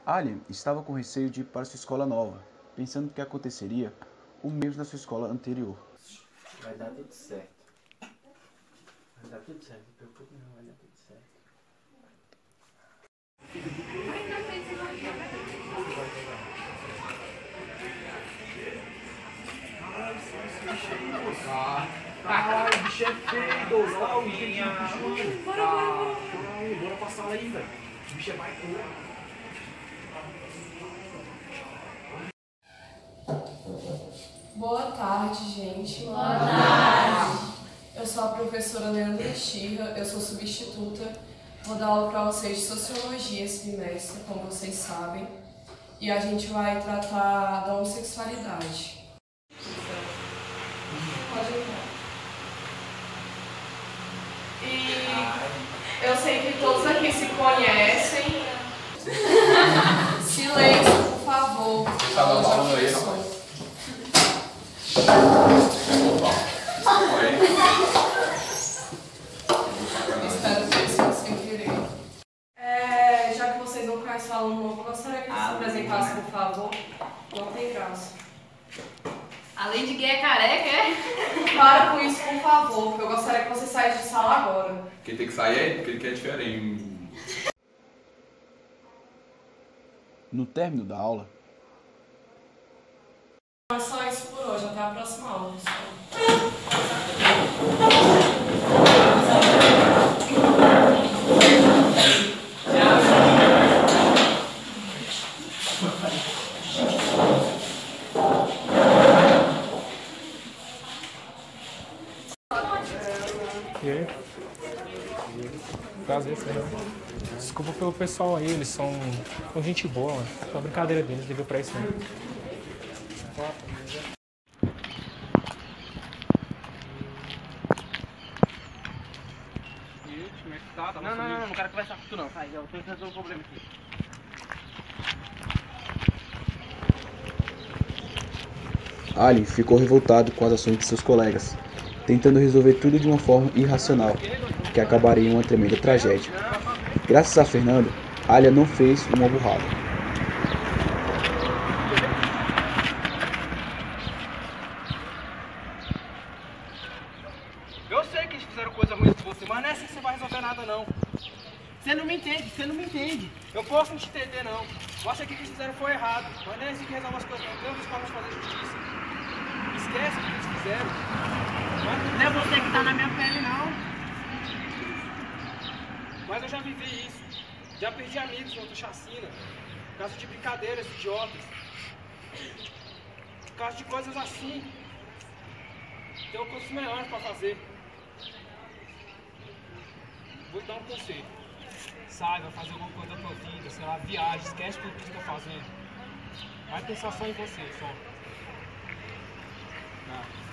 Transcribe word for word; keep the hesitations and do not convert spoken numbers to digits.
Alien estava com receio de ir para sua escola nova, pensando que aconteceria o mesmo na sua escola anterior. Vai dar tudo certo. Vai dar tudo certo, não se preocupe não, vai dar tudo certo. Ah, caralho, o bicho é feio, Douglas. Olha lá o bicho puxando. Bora, bora, bora. Caralho, bora pra sala aí, velho. O bicho é mais coisa. Boa tarde, gente. Boa tarde. Eu sou a professora Leandra Chirra, eu sou substituta. Vou dar aula para vocês de Sociologia esse bimestre, como vocês sabem. E a gente vai tratar da homossexualidade. Pode entrar. E eu sei que todos aqui se conhecem. Silêncio, por favor. Tá falando aí, rapaz. Espero ter sido sem querer. É, já que vocês não conhecem o aluno novo, eu gostaria que eles se apresentassem, por favor. Não tem graça. Além de gay é careca, é? Para com isso, por favor, porque eu gostaria que você saísse de sala agora. Quem tem que sair é porque ele quer diferente. No término da aula, É só isso por hoje, até a próxima aula, pessoal. E aí? Prazer, Fernando. Desculpa pelo pessoal aí, eles são, são gente boa, mano. É uma brincadeira deles, liga pra isso mesmo. Como é que tá? Não, não, não, não, não quero conversar com tu não, sai, eu tenho que resolver o problema aqui. Alien ficou revoltado com as ações de seus colegas, tentando resolver tudo de uma forma irracional, que acabaria em uma tremenda tragédia. Graças a Fernando, Alien não fez uma burrada. Eu sei que eles fizeram coisa ruim com você, mas não é assim que você vai resolver nada não. Você não me entende, você não me entende. Eu posso não te entender não. Eu acho que o que eles fizeram foi errado, mas não é assim que resolve as coisas não. Tem outras formas de fazer justiça. Esquece o que eles fizeram. Mas não é você que tá na minha pele não. Mas eu já vivi isso. Já perdi amigos em outra chacina. Por causa de brincadeiras idiotas. Por causa de coisas assim. Tem coisas melhores pra fazer. Vou te dar um conselho. Sai, vai fazer alguma coisa da tua vida, sei lá, viagem, esquece tudo que você tá fazendo. Vai pensar só em você, só. Tá.